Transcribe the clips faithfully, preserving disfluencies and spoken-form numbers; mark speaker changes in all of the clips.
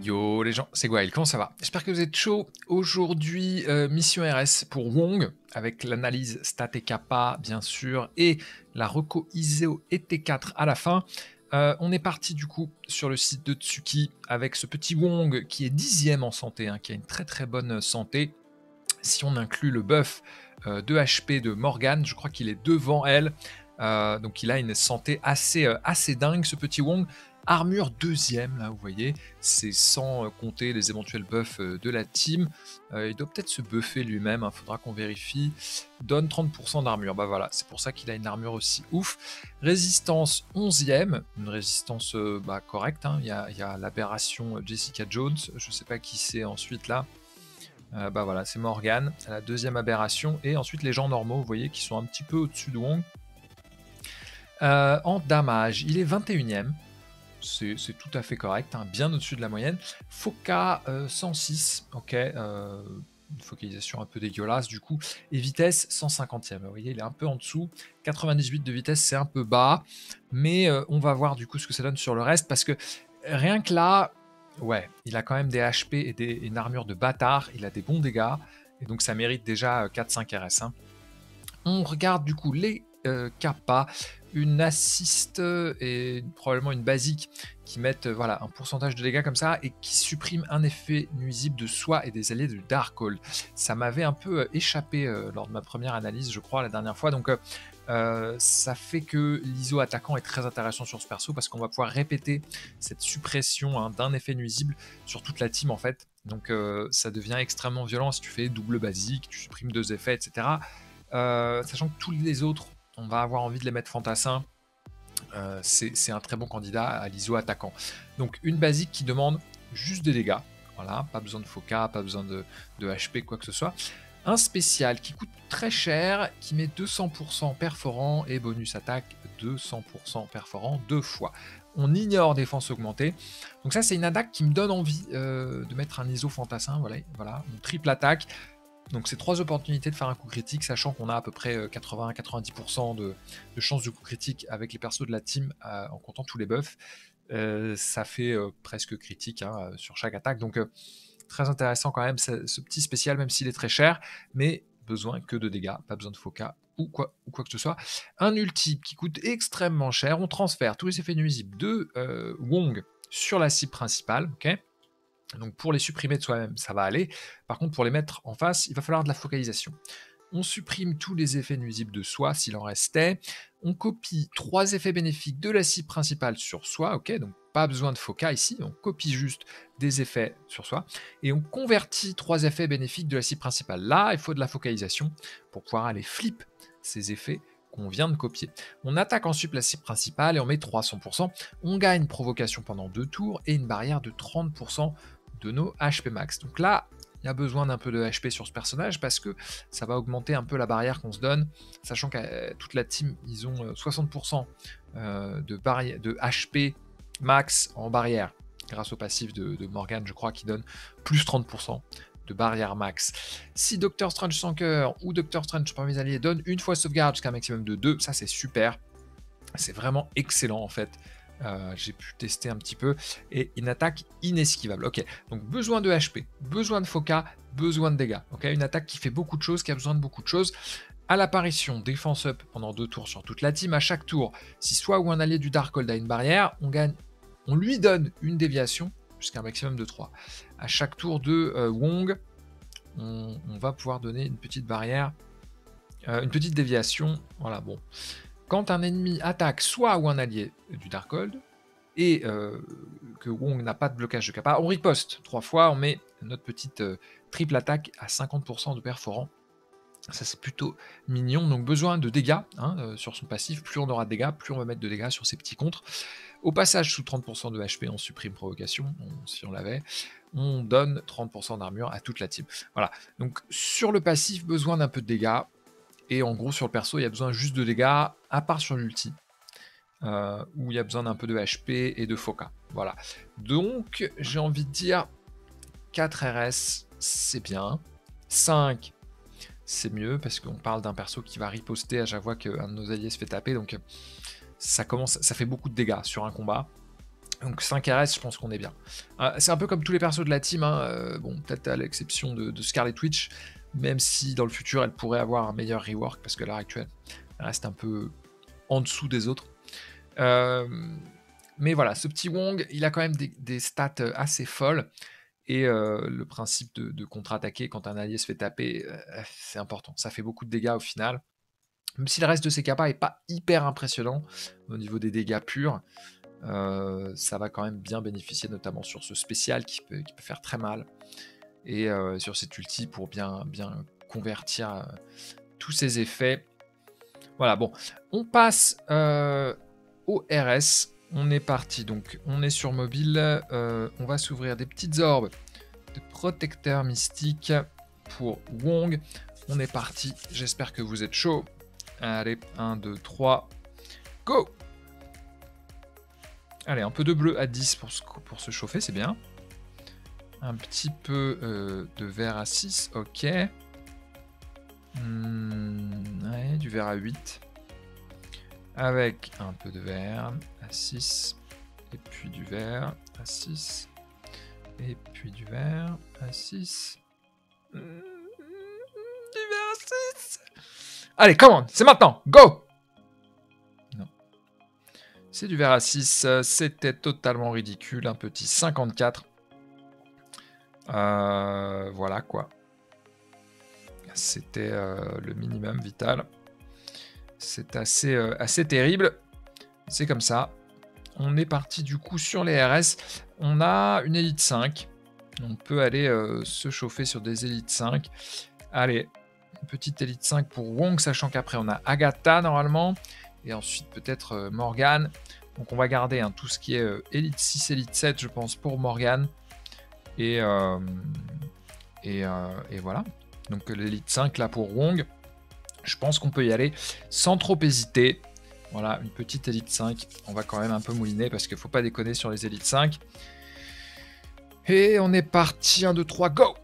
Speaker 1: Yo les gens, c'est Gwael, comment ça va? J'espère que vous êtes chaud. Aujourd'hui, euh, mission R S pour Wong, avec l'analyse stat et kappa, bien sûr, et la reco Iseo et T quatre à la fin. Euh, on est parti du coup sur le site de Tsuki avec ce petit Wong qui est dixième en santé, hein, qui a une très très bonne santé. Si on inclut le buff euh, de H P de Morgane, je crois qu'il est devant elle. Euh, donc il a une santé assez, euh, assez dingue ce petit Wong. Armure deuxième, là vous voyez, c'est sans euh, compter les éventuels buffs euh, de la team. Euh, il doit peut-être se buffer lui-même, il hein, faudra qu'on vérifie. Donne trente pour cent d'armure, bah voilà, c'est pour ça qu'il a une armure aussi ouf. Résistance onzième, une résistance euh, bah, correcte, hein. Il y a, il y a l'aberration Jessica Jones, je sais pas qui c'est ensuite là. Euh, bah voilà, c'est Morgane, la deuxième aberration, et ensuite les gens normaux, vous voyez, qui sont un petit peu au-dessus de Wong. Euh, en damage, il est vingt et unième, c'est tout à fait correct, hein, bien au-dessus de la moyenne. Foca euh, cent six, ok, euh, une focalisation un peu dégueulasse du coup, et vitesse cent cinquantième, vous voyez, il est un peu en dessous, quatre-vingt-dix-huit de vitesse, c'est un peu bas, mais euh, on va voir du coup ce que ça donne sur le reste, parce que rien que là, ouais, il a quand même des H P et des, une armure de bâtard, il a des bons dégâts, et donc ça mérite déjà quatre cinq R S. Hein. On regarde du coup les euh, kappa, une assist et probablement une basique qui mettent euh, voilà, un pourcentage de dégâts comme ça et qui suppriment un effet nuisible de soi et des alliés de Darkhold. Ça m'avait un peu euh, échappé euh, lors de ma première analyse, je crois, la dernière fois, donc... Euh, Euh, ça fait que l'I S O attaquant est très intéressant sur ce perso parce qu'on va pouvoir répéter cette suppression hein, d'un effet nuisible sur toute la team en fait. Donc euh, ça devient extrêmement violent si tu fais double basique, tu supprimes deux effets, et cetera. Euh, sachant que tous les autres, on va avoir envie de les mettre fantassins. Euh, c'est un très bon candidat à l'I S O attaquant. Donc une basique qui demande juste des dégâts. Voilà, pas besoin de foca, pas besoin de, de H P, quoi que ce soit. Un spécial qui coûte très cher, qui met deux cents pour cent perforant et bonus attaque deux cents pour cent perforant deux fois. On ignore défense augmentée. Donc ça, c'est une attaque qui me donne envie euh, de mettre un I S O fantassin. Voilà, voilà, une triple attaque. Donc c'est trois opportunités de faire un coup critique, sachant qu'on a à peu près quatre-vingts à quatre-vingt-dix pour cent de, de chances de coup critique avec les persos de la team euh, en comptant tous les buffs. Euh, ça fait euh, presque critique hein, sur chaque attaque. Donc euh, très intéressant quand même ce, ce petit spécial, même s'il est très cher, mais besoin que de dégâts, pas besoin de foca ou quoi, ou quoi que ce soit. Un ulti qui coûte extrêmement cher, on transfère tous les effets nuisibles de euh, Wong sur la cible principale, ok. Donc pour les supprimer de soi-même, ça va aller. Par contre, pour les mettre en face, il va falloir de la focalisation. On supprime tous les effets nuisibles de soi s'il en restait. On copie trois effets bénéfiques de la cible principale sur soi, ok, donc pas besoin de foca ici, on copie juste des effets sur soi, et on convertit trois effets bénéfiques de la cible principale. Là, il faut de la focalisation pour pouvoir aller flip ces effets qu'on vient de copier. On attaque ensuite la cible principale et on met trois cents pour cent. On gagne provocation pendant deux tours et une barrière de trente pour cent de nos H P max. Donc là, il y a besoin d'un peu de H P sur ce personnage parce que ça va augmenter un peu la barrière qu'on se donne, sachant que euh, toute la team, ils ont euh, soixante pour cent euh, de, de H P max en barrière, grâce au passif de, de Morgane, je crois, qui donne plus trente pour cent de barrière max. Si Docteur Strange sans cœur ou Docteur Strange parmi les alliés donne une fois sauvegarde jusqu'à un maximum de deux, ça c'est super. C'est vraiment excellent en fait. Euh, j'ai pu tester un petit peu, et une attaque inesquivable. Ok, donc besoin de H P, besoin de foca, besoin de dégâts. Ok, une attaque qui fait beaucoup de choses, qui a besoin de beaucoup de choses. À l'apparition, défense up pendant deux tours sur toute la team. À chaque tour, si soit ou un allié du Darkhold a une barrière, on gagne, on lui donne une déviation jusqu'à un maximum de trois. À chaque tour de euh, Wong, on, on va pouvoir donner une petite barrière, euh, une petite déviation. Voilà, bon. Quand un ennemi attaque soit ou un allié du Darkhold, et euh, que Wong n'a pas de blocage de kappa, on riposte trois fois, on met notre petite euh, triple attaque à cinquante pour cent de perforant. Ça c'est plutôt mignon, donc besoin de dégâts hein, euh, sur son passif, plus on aura de dégâts, plus on va mettre de dégâts sur ses petits contres. Au passage, sous trente pour cent de H P, on supprime provocation, on, si on l'avait, on donne trente pour cent d'armure à toute la team. Voilà, donc sur le passif, besoin d'un peu de dégâts, et en gros sur le perso, il y a besoin juste de dégâts, à part sur l'ulti. Euh, où il y a besoin d'un peu de H P et de foca. Voilà. Donc, j'ai envie de dire quatre R S, c'est bien. cinq, c'est mieux, parce qu'on parle d'un perso qui va riposter à chaque fois qu'un de nos alliés se fait taper, donc ça commence, ça fait beaucoup de dégâts sur un combat. Donc cinq R S, je pense qu'on est bien. Euh, c'est un peu comme tous les persos de la team, hein. euh, bon, peut-être à l'exception de, de Scarlet Witch, même si dans le futur, elle pourrait avoir un meilleur rework, parce que à l'heure actuelle, elle reste un peu en dessous des autres. Euh, mais voilà, ce petit Wong, il a quand même des, des stats assez folles. Et euh, le principe de, de contre-attaquer quand un allié se fait taper, euh, c'est important. Ça fait beaucoup de dégâts au final. Même si le reste de ses capas n'est pas hyper impressionnant au niveau des dégâts purs, euh, ça va quand même bien bénéficier, notamment sur ce spécial qui peut, qui peut faire très mal. Et euh, sur cet ulti pour bien, bien convertir euh, tous ces effets. Voilà, bon. On passe euh, au R S. On est parti, donc on est sur mobile. Euh, on va s'ouvrir des petites orbes de protecteur mystique pour Wong. On est parti. J'espère que vous êtes chaud. Allez, un, deux, trois, go! Allez, un peu de bleu à dix pour se, pour se chauffer, c'est bien. Un petit peu euh, de vert à six, ok. Mmh, ouais, du vert à huit. Avec un peu de vert à six. Et puis du vert à six. Et puis du vert à six. Mmh, du vert à six. Allez, commande, c'est maintenant, go! Non. C'est du vert à six, c'était totalement ridicule, un petit cinquante-quatre. Euh, voilà quoi. C'était euh, le minimum vital. C'est assez, euh, assez terrible. C'est comme ça. On est parti du coup sur les R S. On a une élite cinq. On peut aller euh, se chauffer sur des élites cinq. Allez, une petite élite cinq pour Wong, sachant qu'après on a Agatha normalement. Et ensuite peut-être euh, Morgane. Donc on va garder hein, tout ce qui est euh, élite six, élite sept, je pense, pour Morgane. Et, euh, et, euh, et voilà. Donc l'élite cinq là pour Wong. Je pense qu'on peut y aller sans trop hésiter. Voilà, une petite élite cinq. On va quand même un peu mouliner parce qu'il ne faut pas déconner sur les élites cinq. Et on est parti. un, deux, trois, go!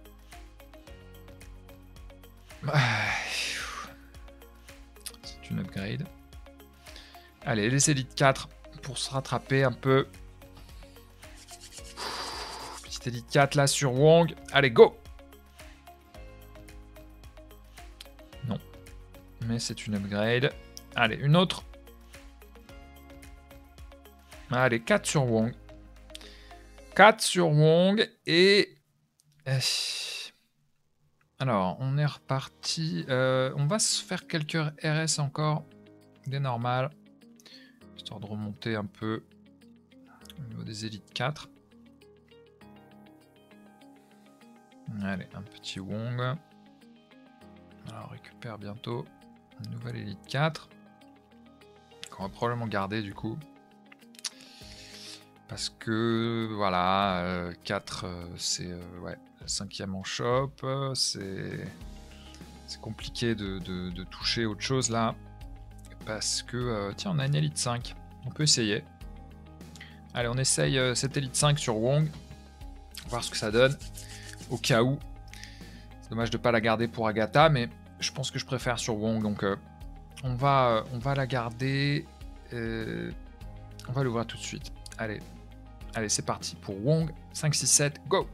Speaker 1: C'est une upgrade. Allez, les élites quatre pour se rattraper un peu. Petite élite quatre là sur Wong. Allez, go! Non. Mais c'est une upgrade. Allez, une autre. Allez, quatre sur Wong. quatre sur Wong. Et... Alors, on est reparti. Euh, on va se faire quelques R S encore. Des normales. Histoire de remonter un peu au niveau des élites quatre. Allez, un petit Wong. Alors, on récupère bientôt une nouvelle élite quatre. Qu'on va probablement garder du coup. Parce que, voilà, euh, quatre, euh, c'est euh, ouais, la cinquième en shop. C'est compliqué de, de, de toucher autre chose là. Parce que, euh, tiens, on a une élite cinq. On peut essayer. Allez, on essaye euh, cette élite cinq sur Wong. Voir ce que ça donne. Au cas où. C'est dommage de ne pas la garder pour Agatha, mais je pense que je préfère sur Wong. Donc, euh, on, va, euh, on va la garder. Euh, on va l'ouvrir tout de suite. Allez. Allez, c'est parti pour Wong. cinq, six, sept, go!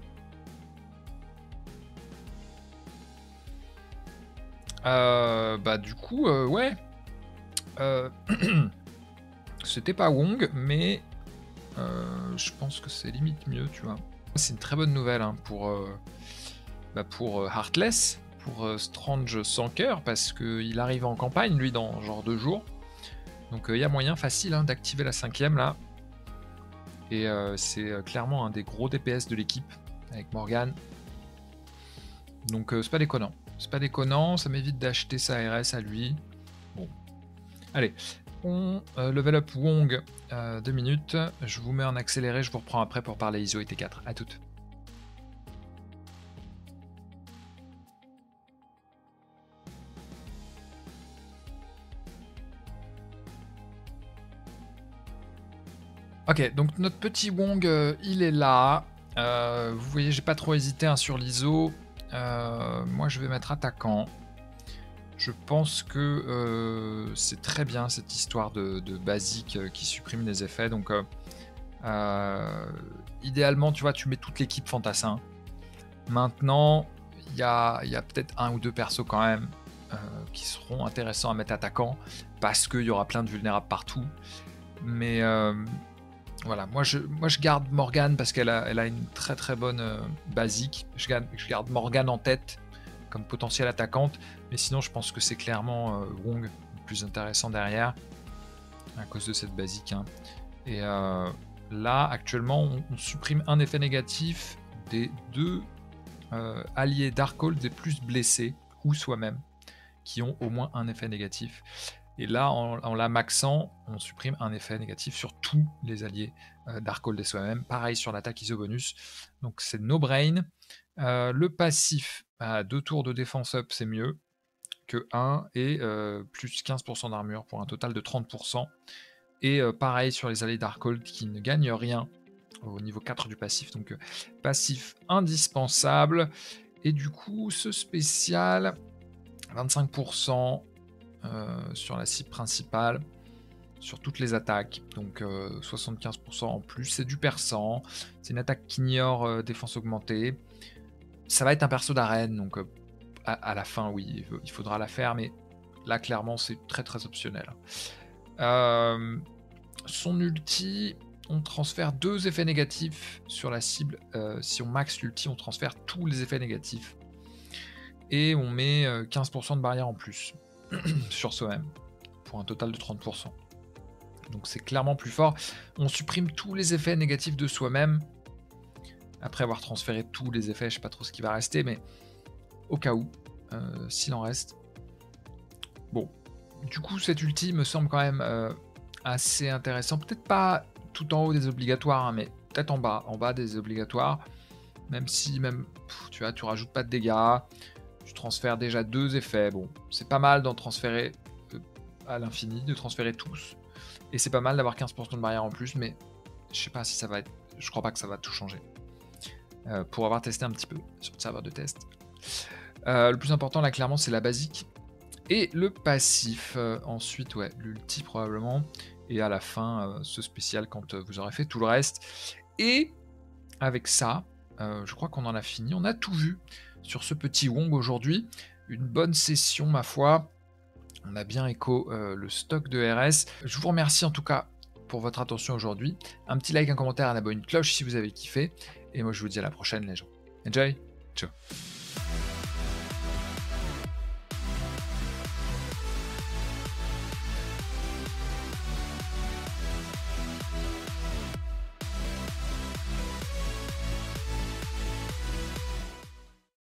Speaker 1: Euh, bah, du coup, euh, ouais. Euh, C'était pas Wong, mais euh, je pense que c'est limite mieux, tu vois. C'est une très bonne nouvelle hein, pour, euh, bah, pour euh, Heartless, pour euh, Strange sans cœur, parce qu'il arrive en campagne, lui, dans genre deux jours. Donc il euh, y a moyen facile hein, d'activer la cinquième, là. Et euh, c'est euh, clairement un des gros D P S de l'équipe, avec Morgane. Donc euh, c'est pas déconnant. C'est pas déconnant, ça m'évite d'acheter sa R S à lui. Bon. Allez, on euh, level up Wong euh, deux minutes. Je vous mets en accéléré, je vous reprends après pour parler I S O et T quatre. À toutes. Ok, donc notre petit Wong, euh, il est là. Euh, vous voyez, j'ai pas trop hésité hein, sur l'I S O. Euh, moi, je vais mettre attaquant. Je pense que euh, c'est très bien cette histoire de, de basique euh, qui supprime les effets. Donc, euh, Euh, idéalement, tu vois, tu mets toute l'équipe fantassin. Maintenant, il y a, y a peut-être un ou deux persos quand même euh, qui seront intéressants à mettre attaquant parce qu'il y aura plein de vulnérables partout. Mais euh, voilà, moi je, moi je garde Morgane parce qu'elle a, elle a une très très bonne euh, basique. Je garde, je garde Morgane en tête comme potentielle attaquante, mais sinon je pense que c'est clairement euh, Wong le plus intéressant derrière à cause de cette basique. Hein. Et euh, là, actuellement, on, on supprime un effet négatif des deux euh, alliés Darkhold des plus blessés ou soi-même qui ont au moins un effet négatif. Et là, en, en la maxant, on supprime un effet négatif sur tous les alliés euh, Darkhold et soi-même. Pareil sur l'attaque iso bonus. Donc c'est no brain. Euh, le passif, à deux tours de défense up, c'est mieux que un et euh, plus quinze pour cent d'armure pour un total de trente pour cent. Et euh, pareil sur les alliés Darkhold qui ne gagnent rien au niveau quatre du passif. Donc euh, passif indispensable. Et du coup, ce spécial, vingt-cinq pour cent euh, sur la cible principale, sur toutes les attaques. Donc euh, soixante-quinze pour cent en plus. C'est du perçant. C'est une attaque qui ignore euh, défense augmentée. Ça va être un perso d'arène, donc euh, à, à la fin, oui, il faudra la faire, mais là, clairement, c'est très très optionnel. Euh, son ulti, on transfère deux effets négatifs sur la cible. Euh, si on max l'ulti, on transfère tous les effets négatifs. Et on met euh, quinze pour cent de barrière en plus sur soi-même, pour un total de trente pour cent. Donc c'est clairement plus fort. On supprime tous les effets négatifs de soi-même. Après avoir transféré tous les effets, je sais pas trop ce qui va rester, mais au cas où, euh, s'il en reste. Bon, du coup, cet ulti me semble quand même euh, assez intéressant. Peut-être pas tout en haut des obligatoires, hein, mais peut-être en bas, en bas des obligatoires. Même si, même, pff, tu vois, tu rajoutes pas de dégâts, tu transfères déjà deux effets. Bon, c'est pas mal d'en transférer euh, à l'infini, de transférer tous. Et c'est pas mal d'avoir quinze pour cent de barrière en plus, mais je sais pas si ça va être... Je crois pas que ça va tout changer. Euh, pour avoir testé un petit peu sur le serveur de test. Euh, le plus important là clairement c'est la basique et le passif. Euh, ensuite ouais l'ulti probablement et à la fin euh, ce spécial quand euh, vous aurez fait tout le reste. Et avec ça euh, je crois qu'on en a fini, on a tout vu sur ce petit Wong aujourd'hui. Une bonne session ma foi, on a bien écho euh, le stock de R S. Je vous remercie en tout cas pour votre attention aujourd'hui. Un petit like, un commentaire, un abonnement, une cloche si vous avez kiffé. Et moi je vous dis à la prochaine les gens. Enjoy. Ciao.